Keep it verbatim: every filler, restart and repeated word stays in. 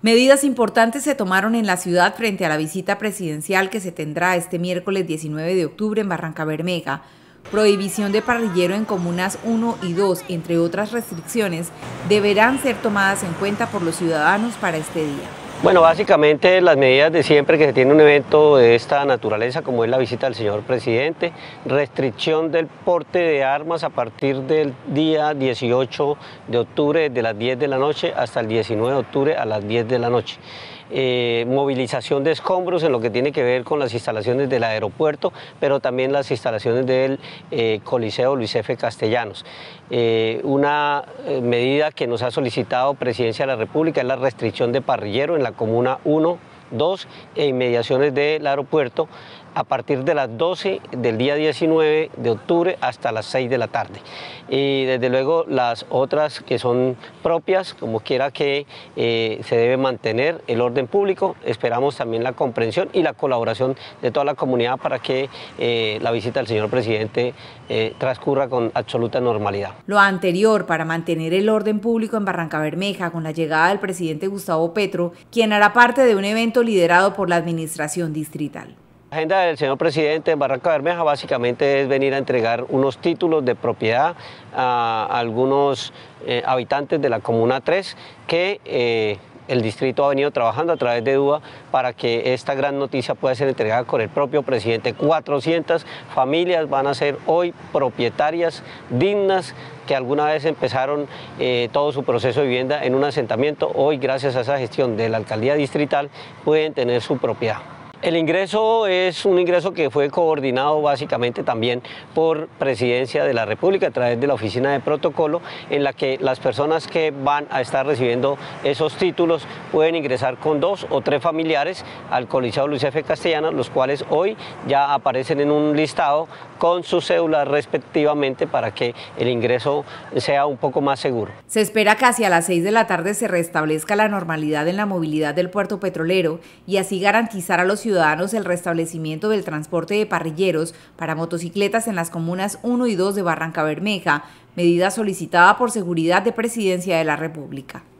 Medidas importantes se tomaron en la ciudad frente a la visita presidencial que se tendrá este miércoles diecinueve de octubre en Barrancabermeja. Prohibición de parrillero en comunas uno y dos, entre otras restricciones, deberán ser tomadas en cuenta por los ciudadanos para este día. Bueno, básicamente las medidas de siempre que se tiene un evento de esta naturaleza, como es la visita del señor presidente, restricción del porte de armas a partir del día dieciocho de octubre, desde las diez de la noche hasta el diecinueve de octubre a las diez de la noche. Eh, movilización de escombros en lo que tiene que ver con las instalaciones del aeropuerto, pero también las instalaciones del eh, Coliseo Luis F. Castellanos. Eh, una eh, medida que nos ha solicitado Presidencia de la República es la restricción de parrillero en la comuna uno, dos e inmediaciones del aeropuerto a partir de las doce del día diecinueve de octubre hasta las seis de la tarde. Y desde luego las otras que son propias, como quiera que eh, se debe mantener el orden público, esperamos también la comprensión y la colaboración de toda la comunidad para que eh, la visita del señor presidente eh, transcurra con absoluta normalidad. Lo anterior para mantener el orden público en Barrancabermeja con la llegada del presidente Gustavo Petro, quien hará parte de un evento liderado por la administración distrital. La agenda del señor presidente en Barrancabermeja básicamente es venir a entregar unos títulos de propiedad a algunos eh, habitantes de la Comuna tres que eh, el distrito ha venido trabajando a través de DUA para que esta gran noticia pueda ser entregada con el propio presidente. cuatrocientas familias van a ser hoy propietarias dignas que alguna vez empezaron eh, todo su proceso de vivienda en un asentamiento. Hoy, gracias a esa gestión de la alcaldía distrital, pueden tener su propiedad. El ingreso es un ingreso que fue coordinado básicamente también por Presidencia de la República a través de la Oficina de Protocolo, en la que las personas que van a estar recibiendo esos títulos pueden ingresar con dos o tres familiares al Coliseo Luis F. Castellanos, los cuales hoy ya aparecen en un listado con sus cédulas respectivamente para que el ingreso sea un poco más seguro. Se espera que hacia las seis de la tarde se restablezca la normalidad en la movilidad del puerto petrolero y así garantizar a los ciudadanos el restablecimiento del transporte de parrilleros para motocicletas en las comunas uno y dos de Barrancabermeja, medida solicitada por Seguridad de Presidencia de la República.